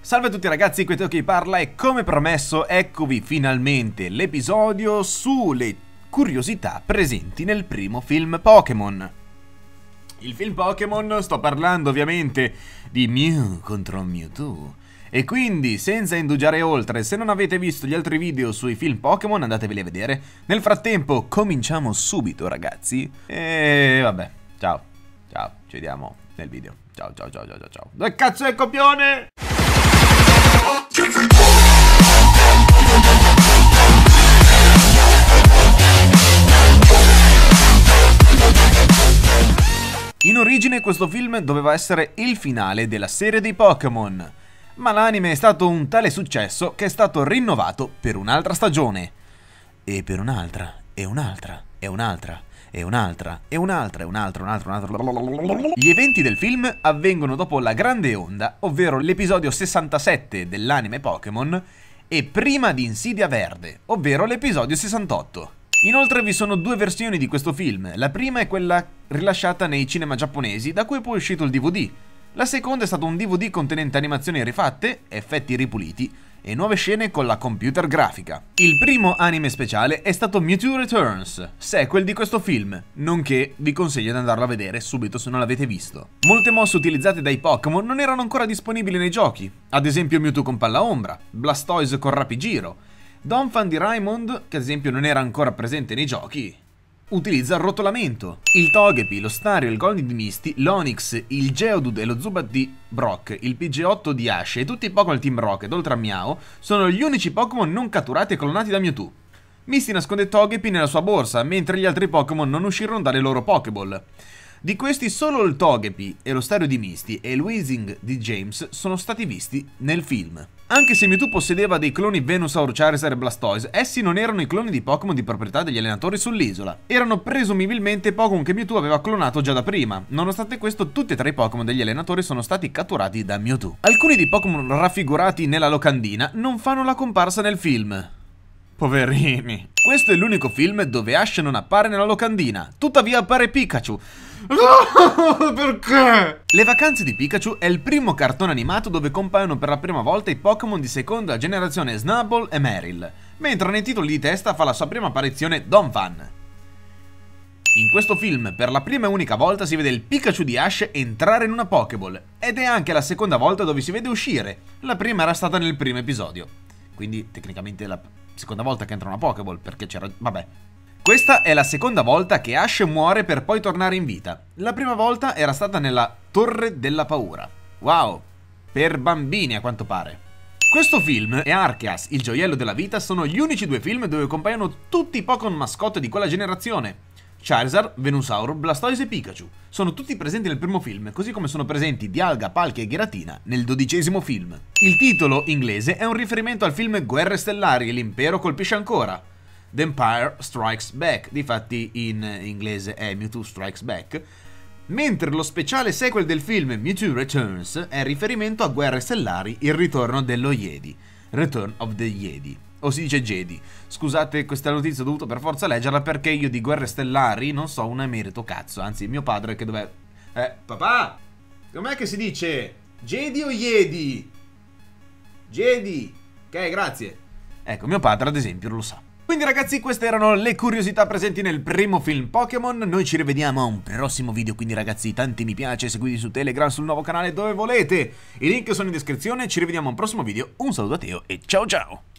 Salve a tutti ragazzi, qui è Teo che parla e come promesso eccovi finalmente l'episodio sulle curiosità presenti nel primo film Pokémon. Il film Pokémon, sto parlando ovviamente di Mew contro Mewtwo. E quindi, senza indugiare oltre, se non avete visto gli altri video sui film Pokémon, andateveli a vedere. Nel frattempo, cominciamo subito ragazzi. E vabbè, ciao, ci vediamo nel video. Ciao. Dove cazzo è il copione? In origine questo film doveva essere il finale della serie dei Pokémon, ma l'anime è stato un tale successo che è stato rinnovato per un'altra stagione. E per un'altra, e un'altra, e un'altra, e un'altra, e un'altra, e un'altra. Gli eventi del film avvengono dopo la Grande Onda, ovvero l'episodio 67 dell'anime Pokémon, e prima di Insidia Verde, ovvero l'episodio 68. Inoltre vi sono due versioni di questo film, la prima è quella rilasciata nei cinema giapponesi, da cui poi è uscito il DVD. La seconda è stato un DVD contenente animazioni rifatte, effetti ripuliti e nuove scene con la computer grafica. Il primo anime speciale è stato Mewtwo Returns, sequel di questo film, nonché vi consiglio di andarlo a vedere subito se non l'avete visto. Molte mosse utilizzate dai Pokémon non erano ancora disponibili nei giochi, ad esempio Mewtwo con Palla Ombra, Blastoise con Rapigiro. Donphan di Raimond, che ad esempio non era ancora presente nei giochi, utilizza il rotolamento. Il Togepi, lo Stario, il Goldeen di Misty, l'Onix, il Geodude e lo Zubat di Brock, il Pidgeotto di Ash e tutti i Pokémon Team Rocket, oltre a Meow, sono gli unici Pokémon non catturati e clonati da Mewtwo. Misty nasconde Togepi nella sua borsa, mentre gli altri Pokémon non uscirono dalle loro Pokéball. Di questi solo il Togepi e lo Stario di Misty e il Weezing di James sono stati visti nel film. Anche se Mewtwo possedeva dei cloni Venusaur, Charizard e Blastoise, essi non erano i cloni di Pokémon di proprietà degli allenatori sull'isola. Erano presumibilmente Pokémon che Mewtwo aveva clonato già da prima. Nonostante questo, tutti e tre i Pokémon degli allenatori sono stati catturati da Mewtwo. Alcuni dei Pokémon raffigurati nella locandina non fanno la comparsa nel film. Poverini. Questo è l'unico film dove Ash non appare nella locandina. Tuttavia appare Pikachu. Perché? Le vacanze di Pikachu è il primo cartone animato dove compaiono per la prima volta i Pokémon di seconda generazione Snubbull e Marill, mentre nei titoli di testa fa la sua prima apparizione Donphan. In questo film per la prima e unica volta si vede il Pikachu di Ash entrare in una Pokéball, ed è anche la seconda volta dove si vede uscire. La prima era stata nel primo episodio, quindi tecnicamente la seconda volta che entra una Pokéball, perché c'era... vabbè. Questa è la seconda volta che Ash muore per poi tornare in vita. La prima volta era stata nella Torre della Paura. Wow, per bambini a quanto pare. Questo film e Arceus, il gioiello della vita, sono gli unici due film dove compaiono tutti i Pokémon mascotte di quella generazione. Charizard, Venusaur, Blastoise e Pikachu. Sono tutti presenti nel primo film, così come sono presenti Dialga, Palkia e Giratina nel 12° film. Il titolo inglese è un riferimento al film Guerre Stellari e l'impero colpisce ancora. The Empire Strikes Back, difatti in inglese è Mewtwo Strikes Back, mentre lo speciale sequel del film Mewtwo Returns è riferimento a Guerre Stellari, il ritorno dello Jedi, Return of the Jedi, o si dice Jedi. Scusate, questa notizia ho dovuto per forza leggerla perché io di Guerre Stellari non so un emerito cazzo, anzi mio padre che dov'è... papà, com'è che si dice? Jedi o Jedi? Jedi, ok, grazie. Ecco, mio padre ad esempio lo sa. Quindi ragazzi, queste erano le curiosità presenti nel primo film Pokémon. Noi ci rivediamo a un prossimo video, quindi ragazzi tanti mi piace, seguiti su Telegram, sul nuovo canale dove volete. I link sono in descrizione, ci rivediamo a un prossimo video. Un saluto a Teo e ciao ciao!